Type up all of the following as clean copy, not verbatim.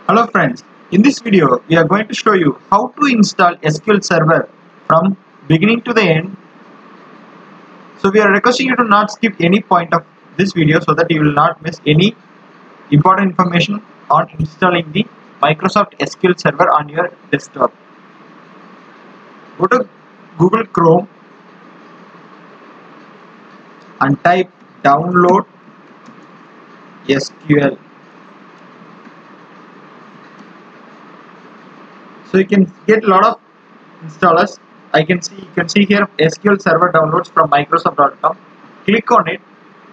Hello friends, in this video we are going to show you how to install SQL Server from beginning to the end. So we are requesting you to not skip any point of this video so that you will not miss any important information on installing the Microsoft SQL Server on your desktop. Go to Google Chrome and type download SQL. So you can get a lot of installers. You can see here SQL Server downloads from Microsoft.com. Click on it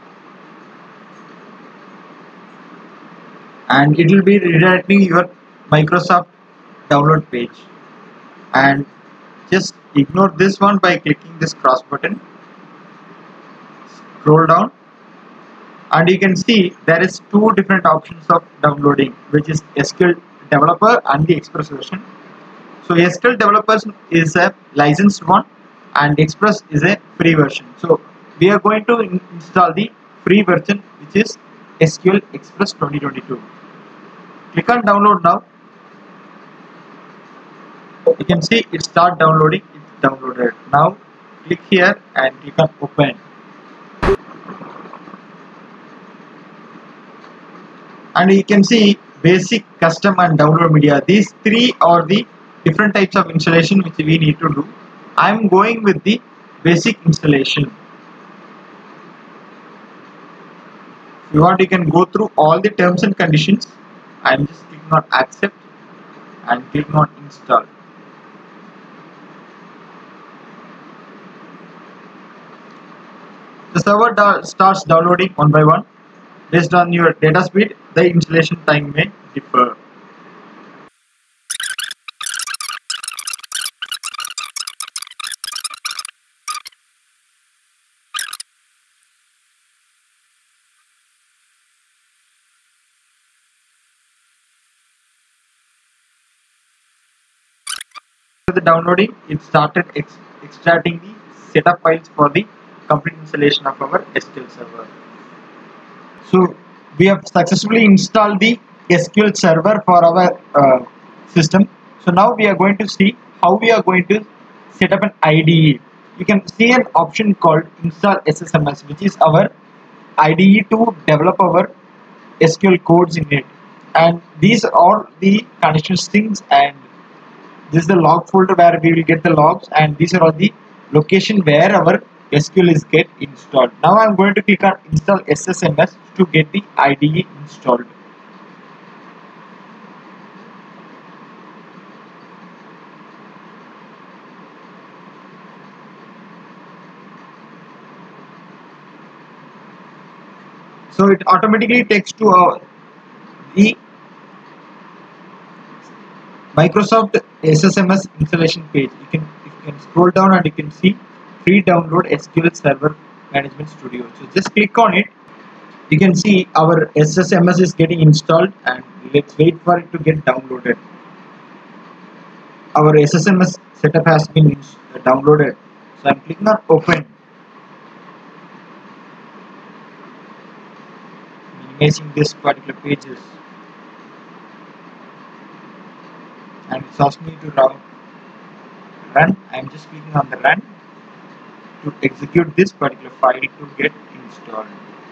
and it will be redirecting your Microsoft download page, and just ignore this one by clicking this cross button. Scroll down and you can see there is two different options of downloading, which is SQL Developer and the Express version. So SQL Developers is a licensed one and Express is a free version. So we are going to install the free version, which is SQL Express 2022. Click on download now. You can see it start downloading. It's downloaded. Now click here and click on open. And you can see basic, custom and download media. These three are the different types of installation which we need to do. I am going with the basic installation. If you want, you can go through all the terms and conditions. I am just clicking on accept and clicking on install. The server starts downloading one by one. Based on your data speed, the installation time may differ. After the downloading, it started extracting the setup files for the complete installation of our SQL Server. So we have successfully installed the SQL Server for our system. So now we are going to see how we are going to set up an IDE. You can see an option called install SSMS, which is our IDE to develop our SQL codes in it. And these are the condition strings, and this is the log folder where we will get the logs, and these are all the location where our SQL is get installed. Now I am going to click on install SSMS to get the IDE installed. So it automatically takes to the Microsoft SSMS installation page. You can scroll down and you can see free download SQL Server Management Studio. So just click on it. You can see our SSMS is getting installed, and let's wait for it to get downloaded. Our SSMS setup has been downloaded. So I'm clicking on open. Minimizing this particular pages. And it's asking me to run. I'm just clicking on the run to execute this particular file to get installed.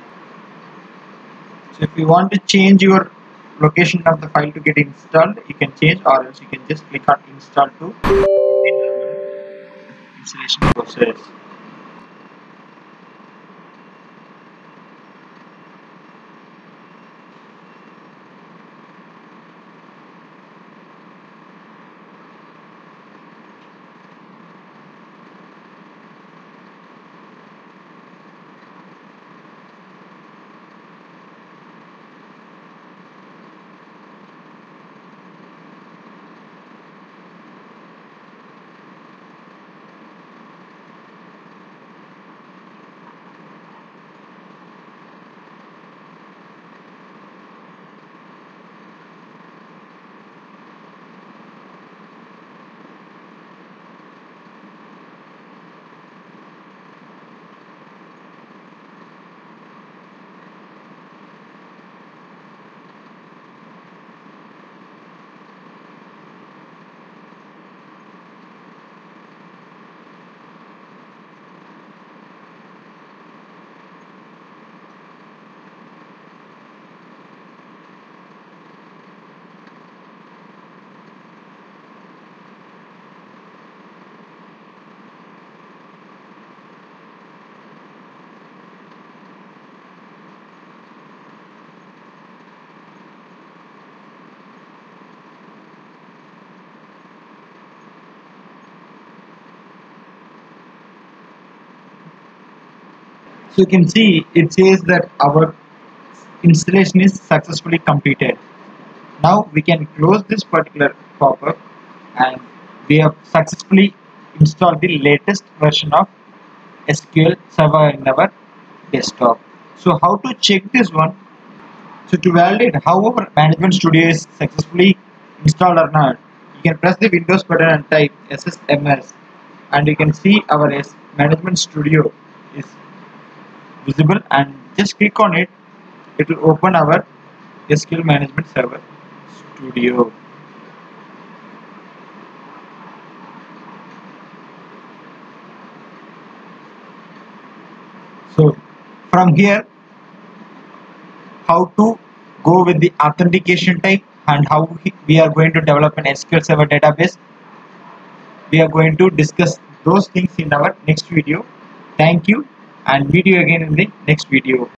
So if you want to change your location of the file to get installed, you can change, or else you can just click on install to begin the installation process. So you can see it says that our installation is successfully completed. Now we can close this particular pop-up, and we have successfully installed the latest version of SQL Server in our desktop. So how to check this one? So to validate how our management studio is successfully installed or not, you can press the Windows button and type SSMS, and you can see our management studio is visible, and just click on it. It will open our SQL Management Server Studio. So from here, how to go with the authentication type and how we are going to develop an SQL Server database, we are going to discuss those things in our next video. Thank you, and meet you again in the next video.